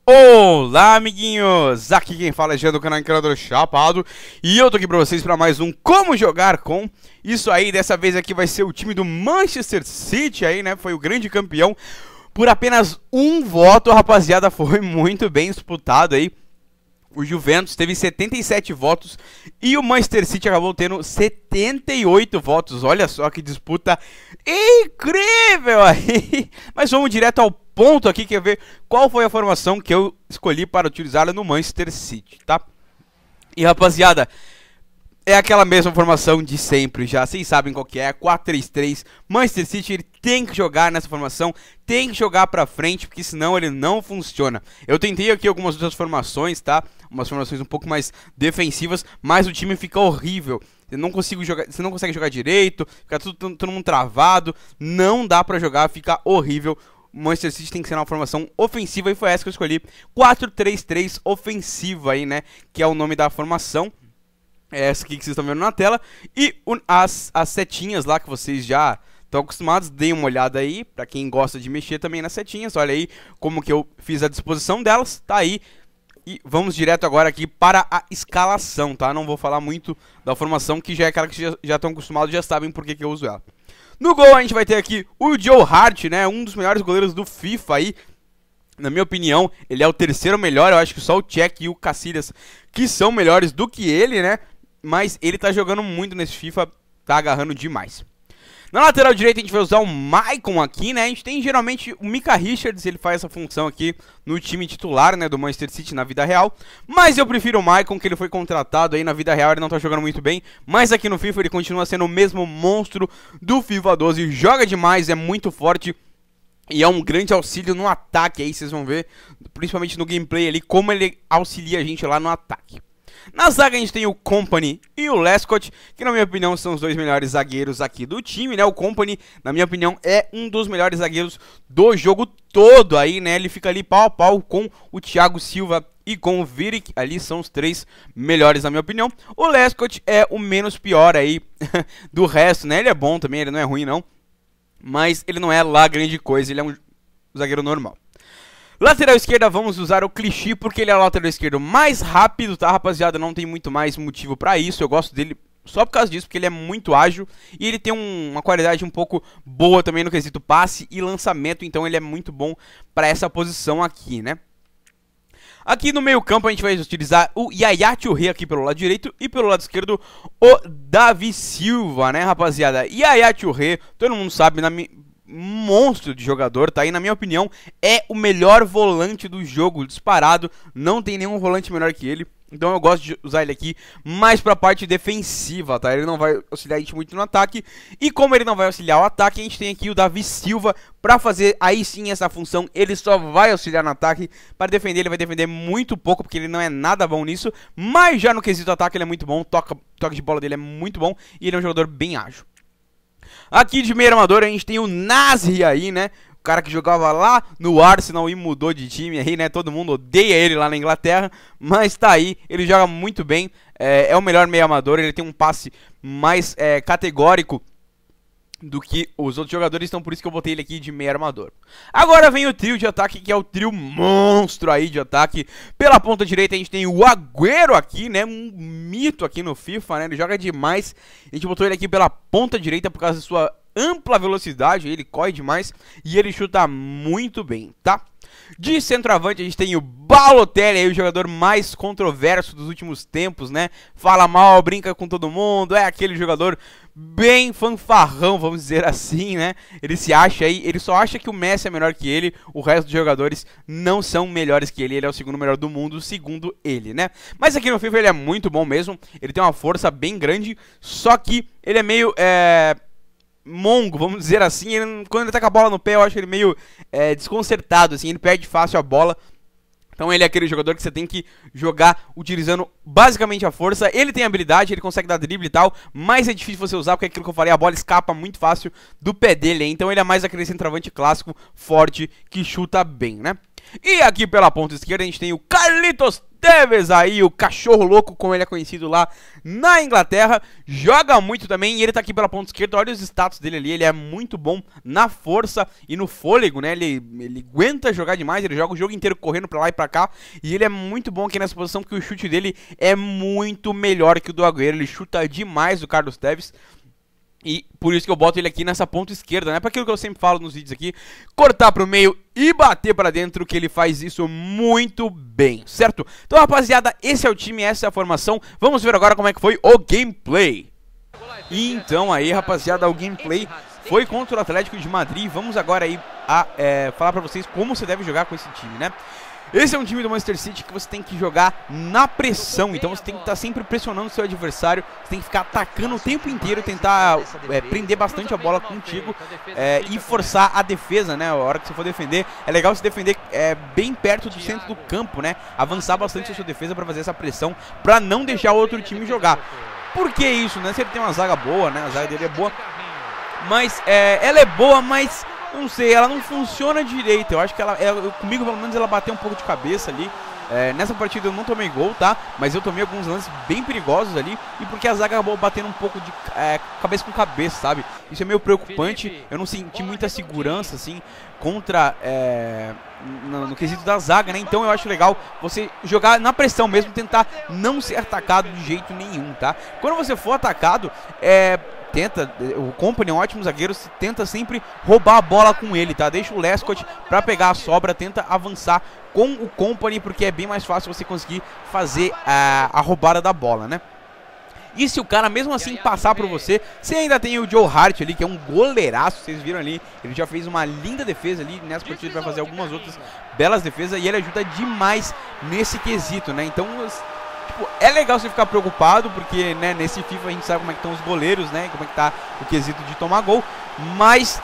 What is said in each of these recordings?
Olá, amiguinhos! Aqui quem fala é Jean do canal Encanador Chapado e eu tô aqui pra vocês pra mais um Como Jogar Com. Isso aí, dessa vez aqui vai ser o time do Manchester City aí, né? Foi o grande campeão por apenas um voto, rapaziada, foi muito bem disputado aí. O Juventus teve 77 votos e o Manchester City acabou tendo 78 votos. Olha só que disputa incrível aí! Mas vamos direto ao ponto aqui, quer ver qual foi a formação que eu escolhi para utilizar no Manchester City, tá? E rapaziada, é aquela mesma formação de sempre já, vocês sabem qual que é, 4-3-3, Manchester City ele tem que jogar nessa formação, tem que jogar pra frente, porque senão ele não funciona. Eu tentei aqui algumas outras formações, tá? Umas formações um pouco mais defensivas, mas o time fica horrível. Você não consegue jogar direito, fica todo mundo travado, não dá pra jogar, fica horrível. O Manchester City tem que ser uma formação ofensiva e foi essa que eu escolhi, 4-3-3 ofensiva aí, né, que é o nome da formação. É essa aqui que vocês estão vendo na tela. E as setinhas lá que vocês já estão acostumados, deem uma olhada aí, pra quem gosta de mexer também nas setinhas. Olha aí como que eu fiz a disposição delas, tá aí. E vamos direto agora aqui para a escalação, tá? Não vou falar muito da formação, que já é aquela que já estão acostumados, já sabem por que eu uso ela. No gol a gente vai ter aqui o Joe Hart, né? Um dos melhores goleiros do FIFA aí. Na minha opinião, ele é o terceiro melhor. Eu acho que só o Cech e o Casillas que são melhores do que ele, né? Mas ele tá jogando muito nesse FIFA, tá agarrando demais. Na lateral direita a gente vai usar o Maicon aqui, né? A gente tem geralmente o Micah Richards, ele faz essa função aqui no time titular, né, do Manchester City na vida real. Mas eu prefiro o Maicon, que ele foi contratado aí na vida real, ele não tá jogando muito bem. Mas aqui no FIFA ele continua sendo o mesmo monstro do FIFA 12, joga demais, é muito forte. E é um grande auxílio no ataque aí, vocês vão ver, principalmente no gameplay ali, como ele auxilia a gente lá no ataque. Na zaga a gente tem o Kompany e o Lescott, que na minha opinião são os dois melhores zagueiros aqui do time, né? O Kompany, na minha opinião, é um dos melhores zagueiros do jogo todo aí, né? Ele fica ali pau a pau com o Thiago Silva e com o Vidic, ali são os três melhores na minha opinião. O Lescott é o menos pior aí do resto, né? Ele é bom também, ele não é ruim não, mas ele não é lá grande coisa, ele é um zagueiro normal. Lateral esquerda, vamos usar o Clichy, porque ele é o lateral esquerdo mais rápido, tá, rapaziada? Não tem muito mais motivo pra isso, eu gosto dele só por causa disso, porque ele é muito ágil. E ele tem uma qualidade um pouco boa também no quesito passe e lançamento, então ele é muito bom pra essa posição aqui, né? Aqui no meio campo a gente vai utilizar o Yaya Touré aqui pelo lado direito e pelo lado esquerdo o Davi Silva, né, rapaziada? Yaya Touré, todo mundo sabe, monstro de jogador, tá aí, na minha opinião, é o melhor volante do jogo, disparado, não tem nenhum volante melhor que ele, então eu gosto de usar ele aqui mais pra parte defensiva, tá, ele não vai auxiliar a gente muito no ataque, e como ele não vai auxiliar o ataque, a gente tem aqui o Davi Silva pra fazer aí sim essa função, ele só vai auxiliar no ataque, para defender ele vai defender muito pouco, porque ele não é nada bom nisso, mas já no quesito ataque ele é muito bom, toque de bola dele é muito bom, e ele é um jogador bem ágil. Aqui de meio armador a gente tem o Nasri aí, né? O cara que jogava lá no Arsenal e mudou de time aí, né? Todo mundo odeia ele lá na Inglaterra, mas tá aí, ele joga muito bem, é o melhor meio armador, ele tem um passe mais categórico do que os outros jogadores, então por isso que eu botei ele aqui de meio armador. Agora vem o trio de ataque, que é o trio monstro aí de ataque. Pela ponta direita a gente tem o Agüero aqui, né, um mito aqui no FIFA, né, ele joga demais. A gente botou ele aqui pela ponta direita por causa da sua ampla velocidade, ele corre demais e ele chuta muito bem, tá? De centroavante a gente tem o Balotelli, aí, o jogador mais controverso dos últimos tempos, né? Fala mal, brinca com todo mundo, é aquele jogador bem fanfarrão, vamos dizer assim, né? Ele se acha aí, ele só acha que o Messi é melhor que ele, o resto dos jogadores não são melhores que ele é o segundo melhor do mundo, segundo ele, né? Mas aqui no FIFA ele é muito bom mesmo, ele tem uma força bem grande, só que ele é meio, mongo, vamos dizer assim, quando ele tá com a bola no pé eu acho ele meio desconcertado, assim, ele perde fácil a bola. Então ele é aquele jogador que você tem que jogar utilizando basicamente a força. Ele tem habilidade, ele consegue dar drible e tal, mas é difícil você usar porque é aquilo que eu falei, a bola escapa muito fácil do pé dele. Então ele é mais aquele centroavante clássico, forte, que chuta bem, né? E aqui pela ponta esquerda a gente tem o Carlitos Tevez aí, o cachorro louco, como ele é conhecido lá na Inglaterra, joga muito também e ele tá aqui pela ponta esquerda. Olha os status dele ali, ele é muito bom na força e no fôlego, né? Ele aguenta jogar demais, ele joga o jogo inteiro correndo pra lá e pra cá e ele é muito bom aqui nessa posição porque o chute dele é muito melhor que o do Agüero, ele chuta demais o Carlos Tevez. E por isso que eu boto ele aqui nessa ponta esquerda, né? Para aquilo que eu sempre falo nos vídeos aqui, cortar pro meio e bater para dentro, que ele faz isso muito bem, certo? Então, rapaziada, esse é o time, essa é a formação. Vamos ver agora como é que foi o gameplay. E então aí, rapaziada, o gameplay foi contra o Atlético de Madrid. Vamos agora aí falar para vocês como você deve jogar com esse time, né? Esse é um time do Manchester City que você tem que jogar na pressão, então você tem que estar sempre pressionando o seu adversário, você tem que ficar atacando o tempo inteiro, tentar prender bastante a bola contigo e forçar a defesa, né? A hora que você for defender, é legal se defender bem perto do centro do campo, né? Avançar bastante a sua defesa para fazer essa pressão, para não deixar o outro time jogar. Por que isso, né? Se ele tem uma zaga boa, né? A zaga dele é boa, mas ela é boa, mas... não sei, ela não funciona direito. Eu acho que comigo pelo menos ela bateu um pouco de cabeça ali. Nessa partida eu não tomei gol, tá? Mas eu tomei alguns lances bem perigosos ali. E porque a zaga acabou batendo um pouco de cabeça com cabeça, sabe? Isso é meio preocupante. Eu não senti muita segurança, assim, contra... no quesito da zaga, né? Então eu acho legal você jogar na pressão mesmo, tentar não ser atacado de jeito nenhum, tá? Quando você for atacado, o Kompany é um ótimo zagueiro, tenta sempre roubar a bola com ele, tá? Deixa o Lescott pra pegar a sobra, tenta avançar com o Kompany, porque é bem mais fácil você conseguir fazer a roubada da bola, né? E se o cara mesmo assim passar por você, você ainda tem o Joe Hart ali, que é um goleiraço, vocês viram ali, ele já fez uma linda defesa ali, nessa partida ele vai fazer algumas outras belas defesas, e ele ajuda demais nesse quesito, né? Então... tipo, é legal você ficar preocupado, porque, né, nesse FIFA a gente sabe como é que estão os goleiros, né, como é que tá o quesito de tomar gol, mas,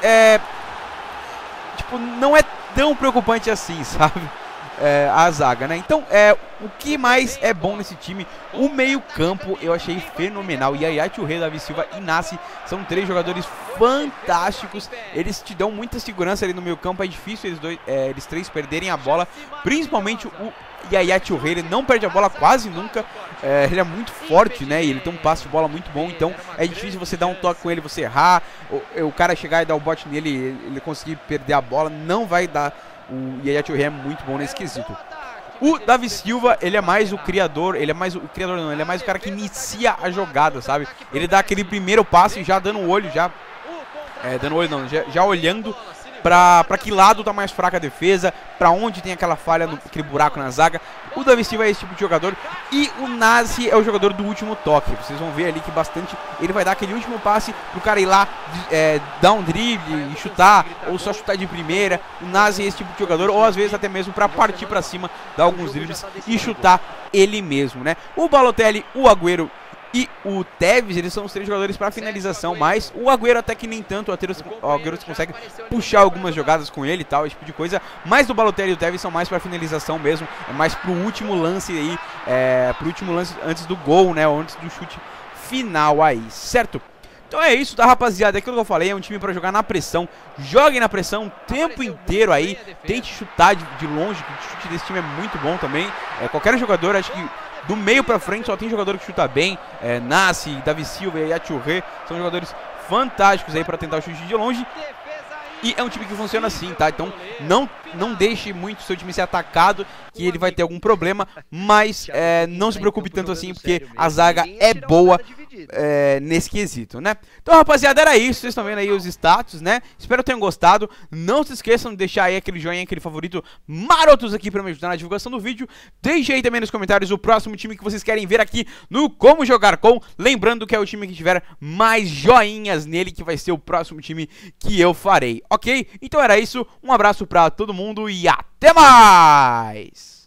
tipo, não é tão preocupante assim, sabe, a zaga, né, então, o que mais é bom nesse time, o meio campo eu achei fenomenal, Yaya Touré, Davi Silva e Nassi são 3 jogadores fantásticos, eles te dão muita segurança ali no meio campo, é difícil eles 3 perderem a bola, principalmente o Yaya Touré, ele não perde a bola quase nunca, ele é muito forte, né, e ele tem um passe de bola muito bom, então é difícil você dar um toque com ele, você errar, o cara chegar e dar o bote nele, ele conseguir perder a bola, não vai dar. O Yaya Touré é muito bom nesse quesito. O Davi Silva, ele é mais o criador, ele é mais o cara que inicia a jogada, sabe? Ele dá aquele primeiro passe já dando o olho, já olhando pra que lado tá mais fraca a defesa, pra onde tem aquela falha, aquele buraco na zaga. O Davi Silva é esse tipo de jogador. E o Nassi é o jogador do último toque. Vocês vão ver ali que bastante ele vai dar aquele último passe pro cara ir lá, dar um drible e chutar, ou só chutar de primeira. O Nassi é esse tipo de jogador, ou às vezes até mesmo pra partir pra cima, dar alguns dribles e chutar ele mesmo, né? O Balotelli, o Agüero e o Tevez, eles são os 3 jogadores para finalização, mas o Agüero até que nem tanto, o Agüero consegue puxar algumas jogadas com ele e tal, esse tipo de coisa, mas o Balotelli e o Tevez são mais para finalização mesmo, é mais pro último lance aí, pro último lance antes do gol, né, ou antes do chute final aí, certo? Então é isso, tá, rapaziada? É aquilo que eu falei, é um time pra jogar na pressão. Jogue na pressão o tempo inteiro aí. Tente chutar de longe, que o chute desse time é muito bom também. Qualquer jogador, acho que do meio pra frente só tem jogador que chuta bem. Nassi, Davi Silva e Yaya Touré são jogadores fantásticos aí pra tentar o chute de longe. E é um time que funciona assim, tá? Então não deixe muito o seu time ser atacado, que ele vai ter algum problema, mas não se preocupe tanto assim, porque a zaga é boa nesse quesito, né? Então, rapaziada, era isso. Vocês estão vendo aí os status, né? Espero que tenham gostado. Não se esqueçam de deixar aí aquele joinha, aquele favorito marotos aqui pra me ajudar na divulgação do vídeo. Deixe aí também nos comentários o próximo time que vocês querem ver aqui no Como Jogar Com. Lembrando que é o time que tiver mais joinhas nele que vai ser o próximo time que eu farei. Ok? Então era isso, um abraço pra todo mundo e até mais!